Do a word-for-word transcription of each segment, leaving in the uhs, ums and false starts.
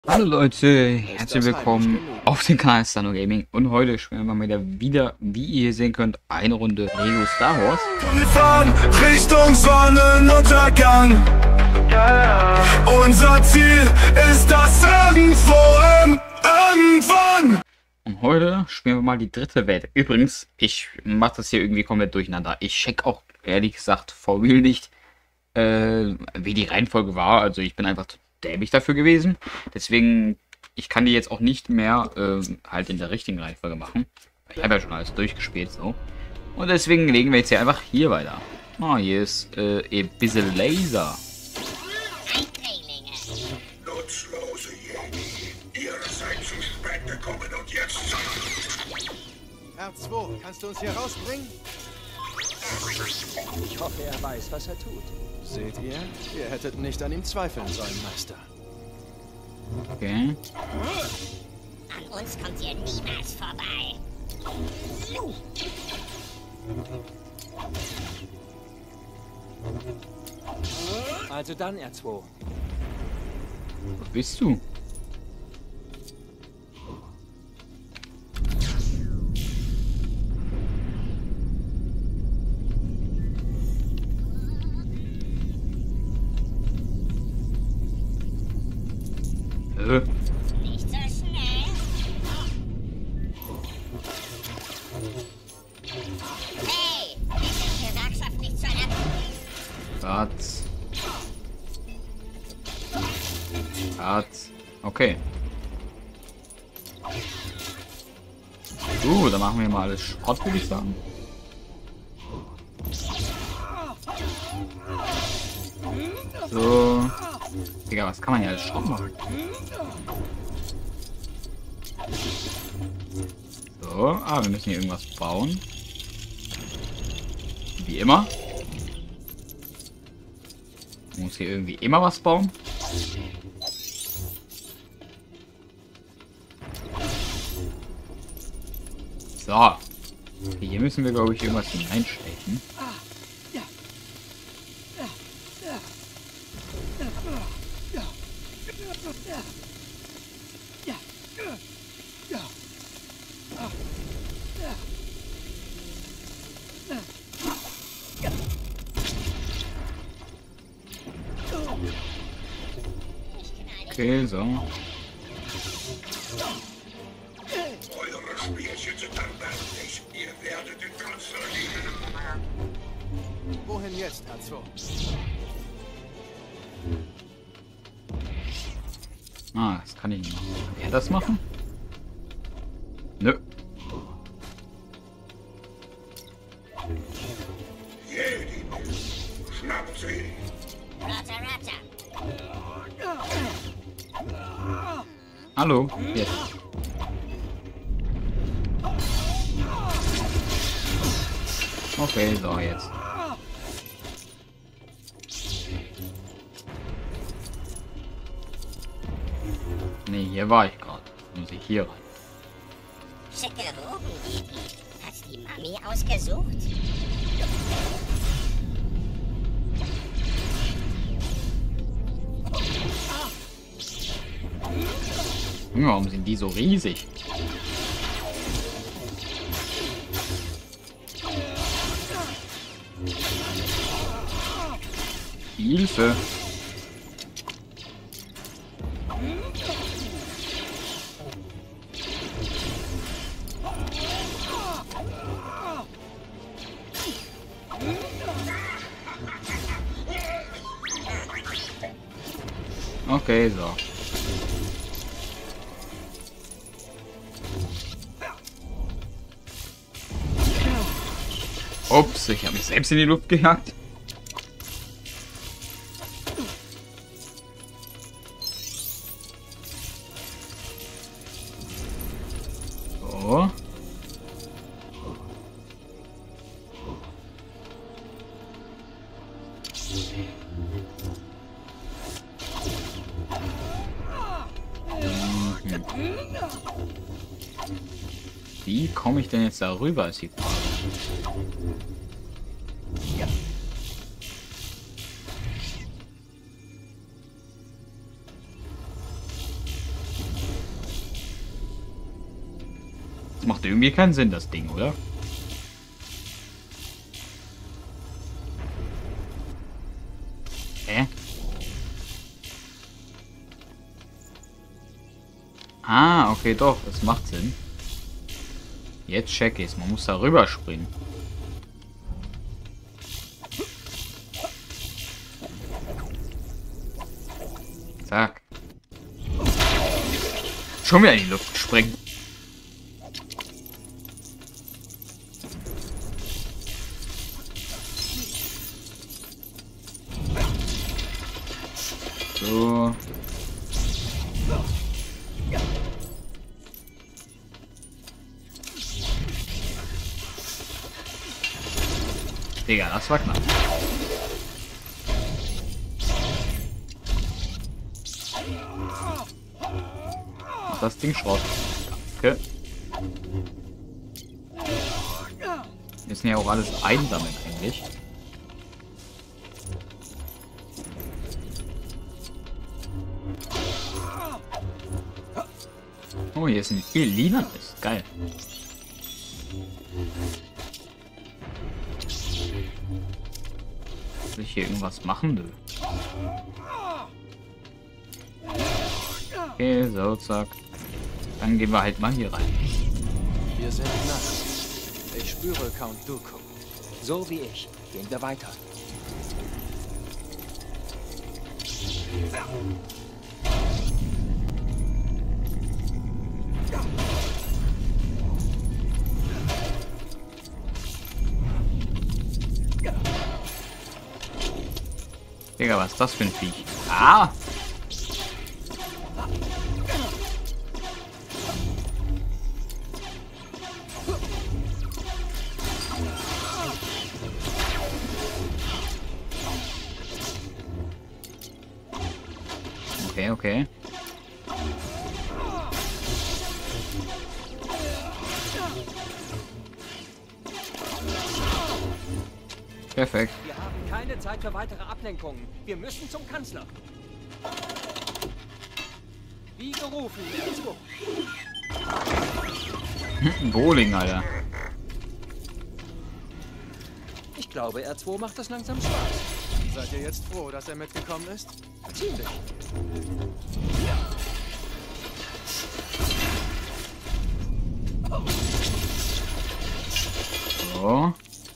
Hallo Leute, herzlich willkommen auf dem Kanal Stano Gaming und heute spielen wir mal wieder, wieder, wie ihr sehen könnt, eine Runde Lego Star Wars. Wir fahren Richtung Sonnenuntergang. Unser Ziel ist das irgendwo im Irgendwann. Und heute spielen wir mal die dritte Welt. Übrigens, ich mache das hier irgendwie komplett durcheinander. Ich check auch ehrlich gesagt for real nicht, äh, wie die Reihenfolge war. Also ich bin einfach dämlich dafür gewesen. Deswegen, ich kann die jetzt auch nicht mehr äh, halt in der richtigen Reihenfolge machen. Ich habe ja schon alles durchgespielt so. Und deswegen legen wir jetzt hier einfach hier weiter. Ah, hier ist äh, ein bisschen Laser. Nutzlose Jedi, ihr seid zu spät gekommen und jetzt... R zwei, kannst du uns hier rausbringen? Ich hoffe, er weiß, was er tut. Seht ihr? Ihr hättet nicht an ihm zweifeln sollen, Meister. Okay. An uns kommt ihr niemals vorbei. Also dann, R zwei. Wo bist du? Äh. Nicht so schnell. Hey, ist die Gewerkschaft nicht zu einer... Platz. Platz. Okay. So, dann machen wir mal alles Schrott, würde ich sagen. So. Digga, was kann man hier alles Schrott machen? So, ah, wir müssen hier irgendwas bauen. Wie immer. Man muss hier irgendwie immer was bauen. So. Hier müssen wir, glaube ich, irgendwas hineinstechen. Okay, so. Eure Spielchen sind erbärmlich. Ihr werdet den Kanzler lieben. Wohin jetzt, R zwei? Ah, das kann ich nicht machen. Kann er das machen? Nö. Jedi, schnappt sie. Roger, Roger. Hallo, jetzt. Okay, so, jetzt. Nee, hier war ich gerade. Muss ich hier rein. Schicke Roben, Jedi. Hat die Mami ausgesucht? Junge, warum sind die so riesig? Hilfe! Okay, so. Ups, ich habe mich selbst in die Luft gejagt. So. Wie komme ich denn jetzt darüber, ist die Frage. Das macht irgendwie keinen Sinn, das Ding, oder? Hä? Ah, okay, doch, das macht Sinn. Jetzt check ich's. Man muss da rüberspringen. Zack. Schon wieder in die Luft springen. So. Digga, das war knapp. Das Ding Schrott. Okay. Wir sind ja auch alles einsammeln eigentlich. Oh, hier ist ein Elina. Ist geil. Will ich hier irgendwas machen, du? Okay, so, zack. Dann gehen wir halt mal hier rein. Wir sind nass. Ich spüre Count Dooku. So wie ich. Gehen wir weiter. Digga, was ist das für ein Viech? Ah! Okay, okay. Perfekt. Wir haben keine Zeit für weitere Ablenkungen. Wir müssen zum Kanzler. Wie gerufen, R zwei. Bowling, Alter. Ich glaube, R zwei macht das langsam Spaß. Seid ihr jetzt froh, dass er mitgekommen ist? Ziemlich. So.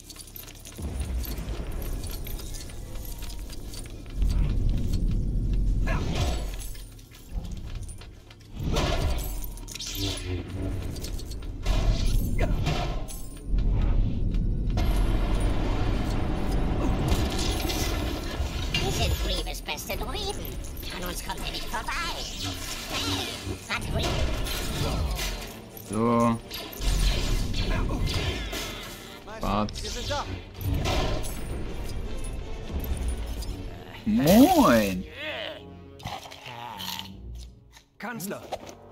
Wir sind Grievous beste Druiden. An uns kommt er nicht vorbei. Hey, was Grievous? So. Meister, wir sind da. Moin. Kanzler.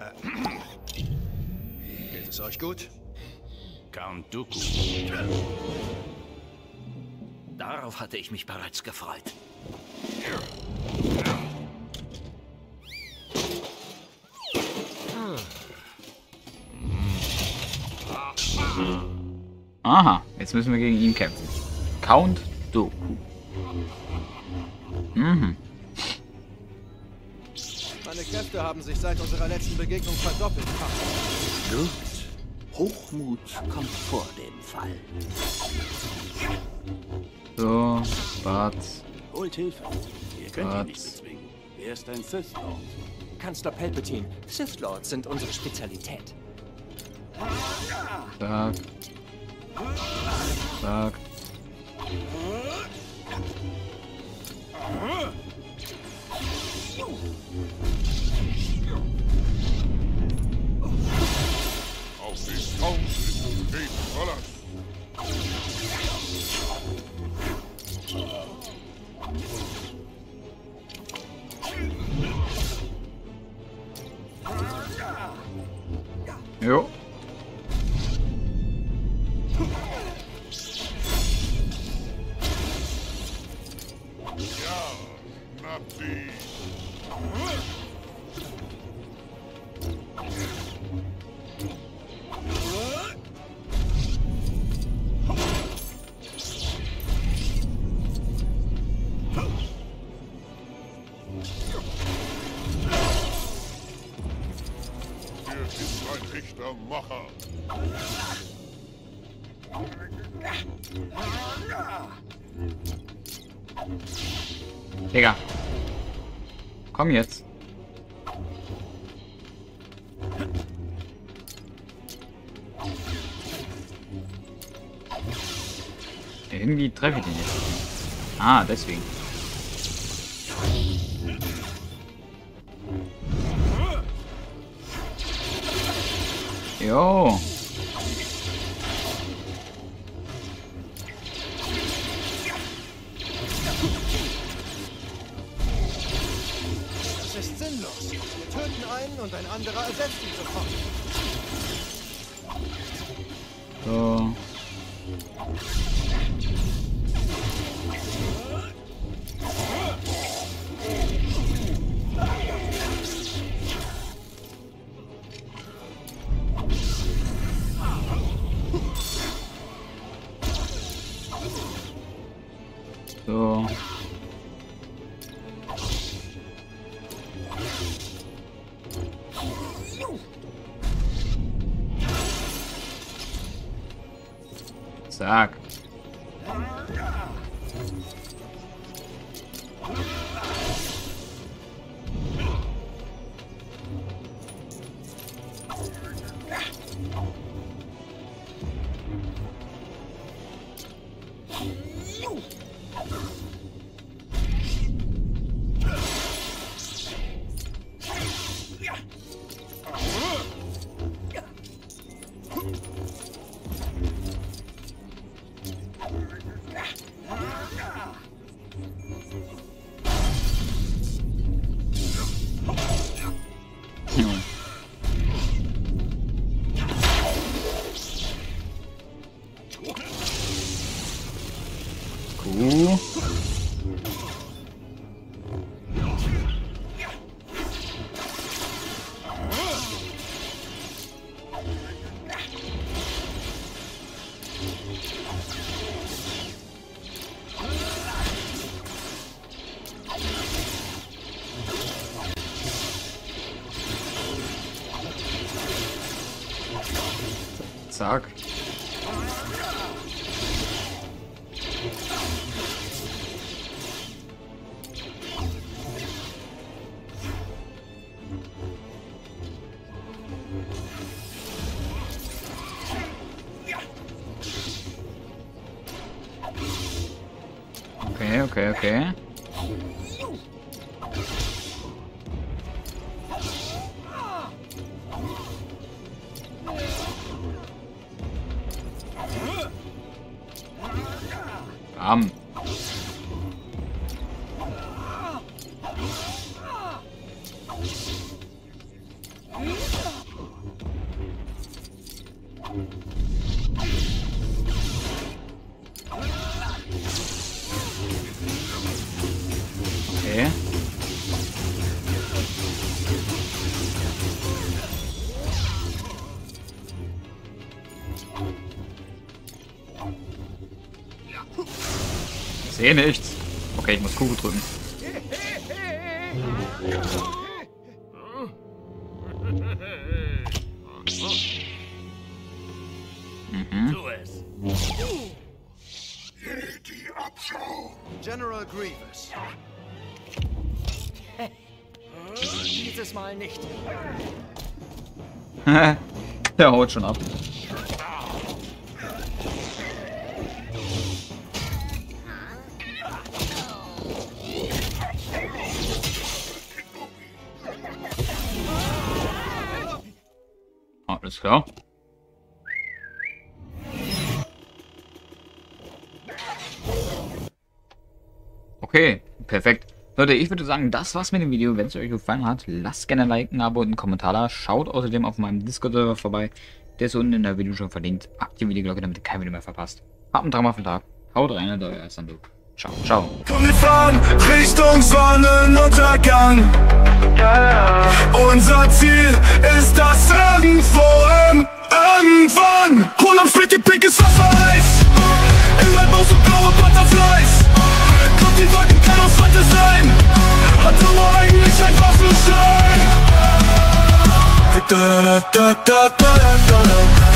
Geht es euch gut? Count Dooku. Darauf hatte ich mich bereits gefreut. Aha, jetzt müssen wir gegen ihn kämpfen. Count Dooku. Mhm. Meine Kräfte haben sich seit unserer letzten Begegnung verdoppelt. Gut. Hochmut kommt vor dem Fall. So, Bart. Holt Hilfe. Ihr könnt ihn Bart. nicht bezwingen. Er ist ein Sith Lord. Kanzler Palpatine. Sith Lords sind unsere Spezialität. Zack. Zack. Auf den Kaum ist Leben Rollers. Jo. Nazi. ist ein echter Macher. Digga. Komm jetzt. Irgendwie treffe ich den nicht. Ah, deswegen. Jo. Das ist sinnlos. Wir töten einen und ein anderer ersetzt ihn sofort. So. So. Zack. Cool. Zack. Okay, okay, okay. Bam. Okay. Ich sehe nichts. Okay, ich muss Kugel drücken. Mhm. Die Abschau. General Grievous. Dieses Mal nicht. Der haut schon ab. Alles klar. Okay, perfekt. Leute, ich würde sagen, das war's mit dem Video. Wenn es euch gefallen hat, lasst gerne ein Like, ein Abo und einen Kommentar da. Schaut außerdem auf meinem Discord-Server vorbei. Der ist unten in der Video schon verlinkt. Aktiviert die Glocke, damit ihr kein Video mehr verpasst. Habt einen traumhaften Tag. Haut rein, euer Sando. Ciao, ciao. Komm, wir fahren Richtung Sonnenuntergang. Yeah. Unser Ziel ist das irgendwo im Irgendwann. Hol am Split die pinkes Wassereis. Im Waldbau so blaue Butterflies. Kommt die Wolken, kann aus Watte sein. Hat aber eigentlich einfach nur Stein. da da da da da da.